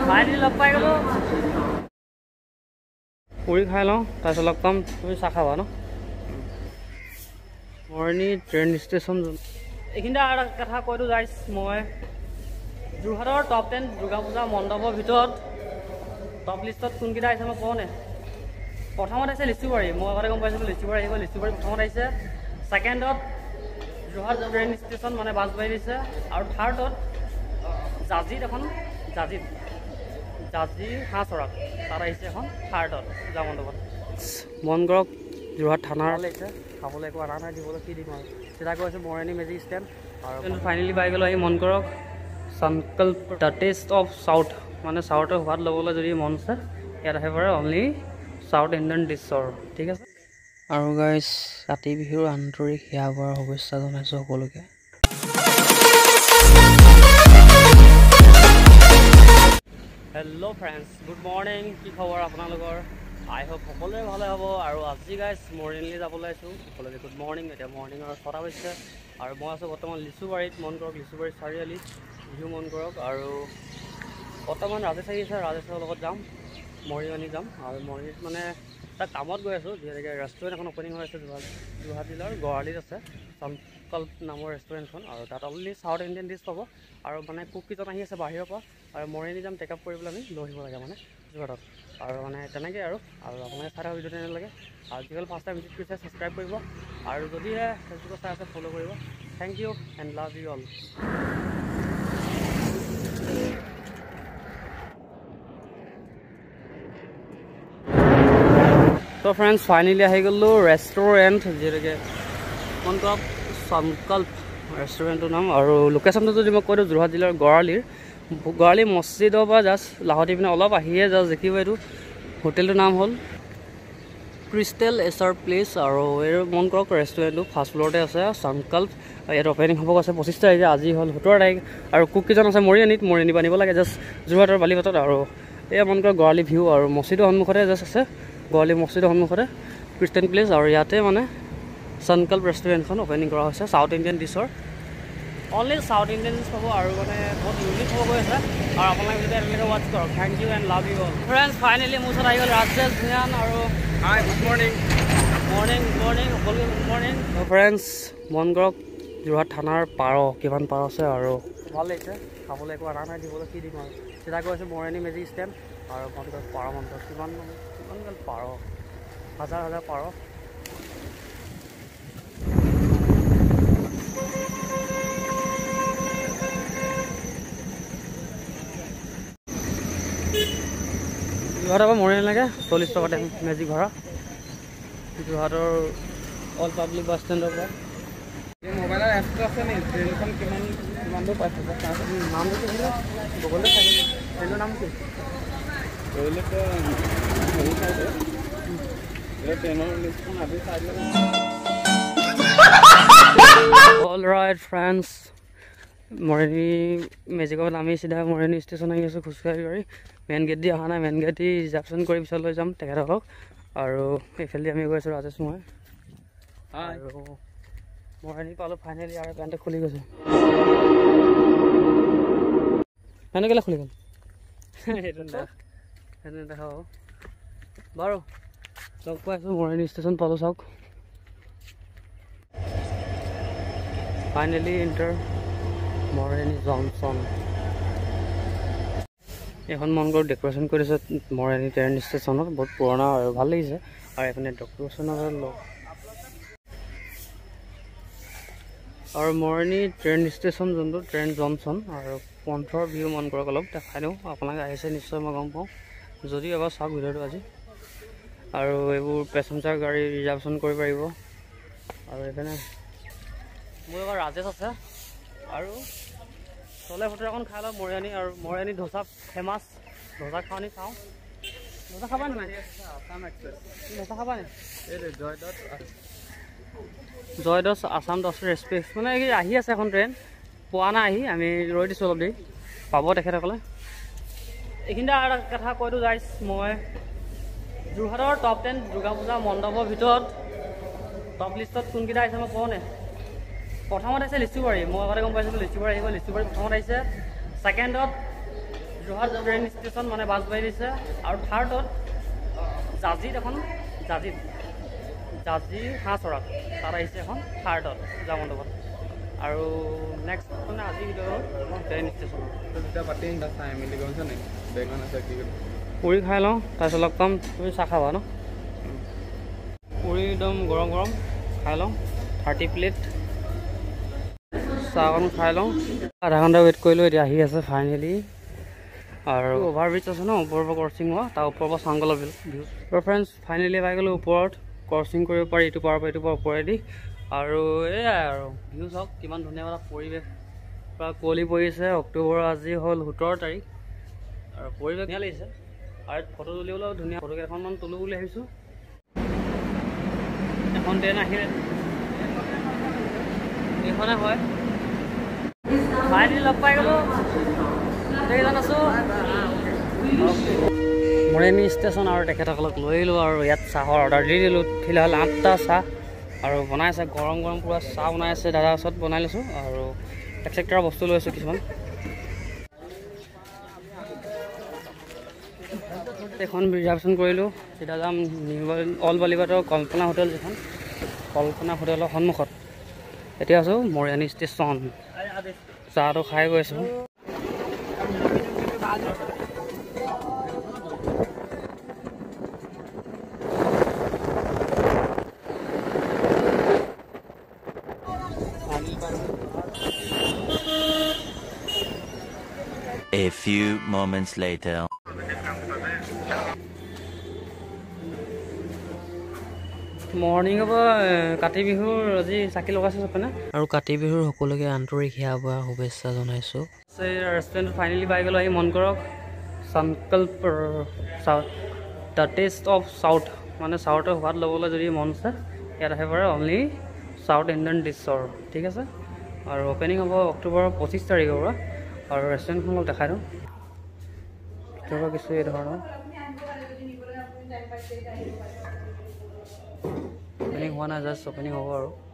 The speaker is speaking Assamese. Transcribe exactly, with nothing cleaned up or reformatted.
ফাইনেলি লগ পাই গ'লো পুৰি খাই লওঁ তাৰপিছত লগ পাম তুমি চাহ খাবা ন মৰণি ট্ৰেইন ষ্টেচন এইখিনিতে আৰু এটা কথা কৈ দিওঁ গাইছ মই যোৰহাটৰ টপ টেন দুৰ্গা পূজা মণ্ডপৰ ভিতৰত টপ লিষ্টত কোনকেইটা আহিছে মই কওঁ নে প্ৰথমত আহিছে লিচুবাৰী মই আগতে গম পাইছিলোঁ লিচুবাৰী আহিব লিচুবাৰী প্ৰথমত আহিছে ছেকেণ্ডত যোৰহাট ট্ৰেইন ষ্টেচন মানে বাছবাৰী দিছে আৰু থাৰ্ডত জাজিত এখন জাজিত জাজি হাঁহ চৰাক তাত আহিছে এখন থাৰ্ডত পূজা মণ্ডপত মন কৰক যোৰহাট থানাৰ লাগিছে খাবলৈ একো আনা নাই দিবলৈ কি দিম আৰু চিধা গৈ আছোঁ মৰণি মেজিক ষ্টেণ্ড আৰু ফাইনেলি পাই গ'লোঁ আহি মন কৰক sankalp the taste of south মানে চাউথৰ সোৱাদ ল'বলৈ যদি মন আছে ইয়াত আহিব পাৰে অনলি চাউথ ইণ্ডিয়ান ডিছৰ ঠিক আছে আৰু গাইজ কাতি বিহুৰ আন্তৰিক সেৱা কৰাৰ শুভেচ্ছা জনাইছোঁ সকলোকে হেল্ল' ফ্ৰেণ্ডছ গুড মৰ্ণিং কি খবৰ আপোনালোকৰ আই হোপ সকলোৱে ভালে হ'ব আৰু আজি গাইজ মৰ্ণিংলৈ যাবলৈ আহিছোঁ সকলোকে গুড মৰ্ণিং এতিয়া মৰ্ণিঙৰ ছটা হৈছে আৰু মই আছোঁ বৰ্তমান লিচুবাৰীত মন কৰক লিচুবাৰী চাৰিআলি বিহু মন কৰক আৰু বৰ্তমান ৰাজেশ আহি আছে ৰাজেশৰ লগত যাম মৰিয়নি যাম আৰু মৰিয়নিত মানে এটা কামত গৈ আছোঁ যিহেতুকে ৰেষ্টুৰেণ্ট এখন অ'পেনিং হৈ আছে যোৰহাট যোৰহাট জিলাৰ গড়ালিত আছে sankalp নামৰ ৰেষ্টুৰেণ্টখন আৰু তাত অনলি চাউথ ইণ্ডিয়ান ডিছ পাব আৰু মানে কুককেইজন আহি আছে বাহিৰৰ পৰা আৰু মৰিয়নি যাম টেক আপ কৰিবলৈ আমি লৈ আহিব লাগে মানে যোৰহাটত আৰু মানে তেনেকৈ আৰু আৰু আপোনালোকে চাই থকা ভিডিঅ' তেনেকৈ আৰু যিসকল ফাৰ্ষ্ট টাইম ভিজিট কৰিছে ছাবস্ক্ৰাইব কৰিব আৰু যদিহে ফেচবুকত চাই আছে ফ'ল' কৰিব thank you and love you all তো ফ্ৰেণ্ডছ ফাইনেলি আহি গ'লোঁ ৰেষ্টুৰেণ্ট যিহেতুকে মন কৰক sankalp ৰেষ্টুৰেণ্টৰ নাম আৰু লোকেশ্যনটো যদি মই কৈ দিওঁ যোৰহাট জিলাৰ গড়ালিৰ গড়ালি মছজিদৰ পৰা জাষ্ট লাহতি পিনে অলপ আহিয়ে জাষ্ট দেখিব এইটো হোটেলটোৰ নাম হ'ল ক্ৰিষ্টেল এছাৰ প্লেচ আৰু এই মন কৰক ৰেষ্টুৰেণ্টটো ফাৰ্ষ্ট ফ্ল'ৰতে আছে sankalp ইয়াত অ'পেনিং হ'ব আছে পঁচিছ তাৰিখে আজি হ'ল সোতৰ তাৰিখ আৰু কুককেইজন আছে মৰিয়নিত মৰিয়নি বান্ধিব লাগে জাষ্ট যোৰহাটৰ বালিপথত আৰু এয়া মন কৰক গড়ালি ভিউ আৰু মছজিদৰ সন্মুখতে জাষ্ট আছে গড়ালি মছজিদৰ সন্মুখতে ক্ৰিষ্টেন প্লেচ আৰু ইয়াতে মানে sankalp ৰেষ্টুৰেণ্টখন অ'পেনিং কৰা হৈছে চাউথ ইণ্ডিয়ান ডিছৰ অনলি চাউথ ইণ্ডিয়ান ডিছ পাব আৰু মানে বহুত ইউনিক হ'ব গৈ আছে আৰু আপোনালোকে যদি এনেকৈ ৱাচ কৰক thank you and love you all friends finally মোৰ ওচৰত আহি গ'ল ৰাজেশ ভূঞান আৰু hi good morning morning good morning সকলোকে গুড মৰ্ণিং ফ্ৰেণ্ডছ মন কৰক যোৰহাট থানাৰ পাৰ কিমান পাৰ আছে আৰু ভাল লাগিছে খাবলৈ একো আনা নাই দিবলৈ কি দিম আৰু চিধা গৈ আছোঁ মৰণি মেজিক ষ্টেণ্ড আৰু মন কৰক পাৰ মন্দিৰ কিমান কিমান গাল পাৰ হাজাৰ হাজাৰ পাৰ যোৰহাটৰ পৰা মৰিয়নি লাগে চল্লিছ টকা মেজিক ভাড়া যোৰহাটৰ অল পাব্লিক বাছ ষ্টেণ্ডৰ পৰা মোবাইলৰ এপটো আছে নি ট্ৰেইনখন কিমান কিমান দূৰ পাইছে নামটো দেখিলে গুগলতে থাকে ট্ৰেইনৰ নাম কি অল ৰাইট ফ্ৰেণ্ডছ মৰিয়নি মেজিকত আমি চিধা মৰিয়নি ষ্টেচন আহি আছোঁ খোজকাঢ়ি গাড়ী মেইন গেট দি অহা নাই মেইন গেট দি ৰিজাৰ্ভেশ্যন কৰি পিছত লৈ যাম তেখেতসকলক আৰু এইফালে আমি গৈ আছোঁ ৰাজেশ মই আৰু মৰিয়নি পালোঁ ফাইনেলি আৰু পেণ্টটো খুলি গৈছে পেণ্টটো কেলৈ খুলি গ'ল সেইটো সেইটো দেখা হ'ব বাৰু লগ পাই আছোঁ মৰিয়নি ষ্টেচন পালোঁ চাওক ফাইনেলি ইণ্টাৰ মৰিয়নি জংচন এখন মন কৰক ডেক'ৰেশ্যন কৰি দিছে মৰিয়নি ট্ৰেইন ষ্টেচনত বহুত পুৰণা আৰু ভাল লাগিছে আৰু এইপিনে ডেক'ৰেশ্যনৰ লগ আৰু মৰিয়নি ট্ৰেইন ষ্টেচন যোনটো ট্ৰেইন জংচন আৰু পন্থৰ ভিউ মন কৰক অলপ দেখাই দিওঁ আপোনালোকে আহিছে নিশ্চয় মই গম পাওঁ যদি এবাৰ চাওক ভিডিঅ'টো আজি আৰু এইবোৰ পেচেঞ্জাৰ গাড়ী ৰিজাৰ্ভেশ্যন কৰিব পাৰিব আৰু এইপিনে মোৰ এবাৰ ৰাজেশ আছে আৰু চলে ফটো এখন খাই লওঁ মৰিয়নি আৰু মৰিয়নি ধোচা ফেমাছ ধোচা খাওঁনি খাওঁ ধোচা খাবা নাই ধোচা খাবা নি জয়দছ আছাম দছ ৰেচপেক্ট মানে এই আহি আছে এখন ট্ৰেইন পোৱা নাই আহি আমি ৰৈ দিছোঁ অলপ দেৰি পাব তেখেতসকলে এইখিনিতে আৰু এটা কথা কৈ দিওঁ গাইছ মই যোৰহাটৰ টপ টেন দুৰ্গা পূজা মণ্ডপৰ ভিতৰত টপ লিষ্টত কোনকেইটা আহিছে মই কওঁ নে প্ৰথমত আহিছে লিচুবাৰী মই আগতে গম পাইছিলোঁ লিচুবাৰী আহিব লিচুবাৰী প্ৰথমত আহিছে ছেকেণ্ডত যোৰহাট ট্ৰেইন ষ্টেচন মানে বাছ বাঢ়ি দিছে আৰু থাৰ্ডত জাজিত এখন জাজিত জাজি হাঁহচৰাত তাত আহিছে এখন থাৰ্ডত জামণ্ডপত আৰু নেক্সট মানে আজিৰ ভিতৰত ট্ৰেইন ষ্টেচন পুৰি খাই লওঁ তাৰপিছত লগ পাম তুমি চাহ খাবা ন পুৰি একদম গৰম গৰম খাই লওঁ থাৰ্টি প্লেট চাহ অকণ খাই লওঁ আধা ঘণ্টা ৱেইট কৰিলোঁ এতিয়া আহি আছে ফাইনেলি আৰু অভাৰ ব্ৰিজ আছে ন ওপৰৰ পৰা ক্ৰচিং হোৱা তাৰ ওপৰৰ পৰা চাংকলৰ ভিউ আৰু ফ্ৰেণ্ডছ ফাইনেলি পাই গ'লোঁ ওপৰত ক্ৰচিং কৰিব পাৰি ইটো পাৰৰ পৰা ইটো পাৰ ওপৰেদি আৰু এয়াই আৰু ভিউ চাওক কিমান ধুনীয়া এটা পৰিৱেশ পূৰা কুঁৱলী পৰিছে অক্টোবৰ আজি হ'ল সোতৰ তাৰিখ আৰু পৰিৱেশ ধুনীয়া লাগিছে আৰু ফটো তুলিবলৈও ধুনীয়া ফটো কেইখনমান তোলোঁ বুলি ভাবিছোঁ এখন ট্ৰেইন আহিলে এইখনে হয় ফাইনেলি লগ পাই গ'লোঁ গোটেইকেইজন আছোঁ মৰেনি ষ্টেচন আৰু তেখেতসকলক লৈ আহিলোঁ আৰু ইয়াত চাহৰ অৰ্ডাৰ দি দিলোঁ ফিলহাল আঠটা চাহ আৰু বনাই আছে গৰম গৰম পূৰা চাহ বনাই আছে দাদাৰ ওচৰত বনাই লৈছোঁ আৰু এক্সেক্টৰা বস্তু লৈ আছোঁ কিছুমান এখন ৰিজাৰ্ভেশ্যন কৰিলোঁ চিধা যাম অল বালিবাটৰ কল্পনা হোটেল যিখন কল্পনা হোটেলৰ সন্মুখত এতিয়া আছোঁ মৰিয়ানী ষ্টেচন চাহটো খাই গৈ আছোঁ A few moments later. মৰ্ণিঙৰ পৰা কাতি বিহুৰ আজি চাকি লগাইছে চবনে আৰু কাতি বিহুৰ সকলোকে আন্তৰিক সেৱা বা শুভেচ্ছা জনাইছোঁ ৰেষ্টুৰেণ্ট ফাইনেলি পাই গ'লোঁ আহি মন কৰক Sankalp south the taste of south মানে চাউথৰ সোৱাদ ল'বলৈ যদি মন আছে ইয়াত আহিব পাৰে অনলি চাউথ ইণ্ডিয়ান ডিছৰ ঠিক আছে আৰু অ'পেনিং হ'ব অক্টোবৰৰ পঁচিছ তাৰিখৰ পৰা আৰু ৰেষ্টুৰেণ্টখন অলপ দেখাই দিওঁ ভিতৰৰ পৰা কিছু এই ধৰণৰ অ'পেনিং হোৱা নাই জাষ্ট অ'পেনিং হ'ব আৰু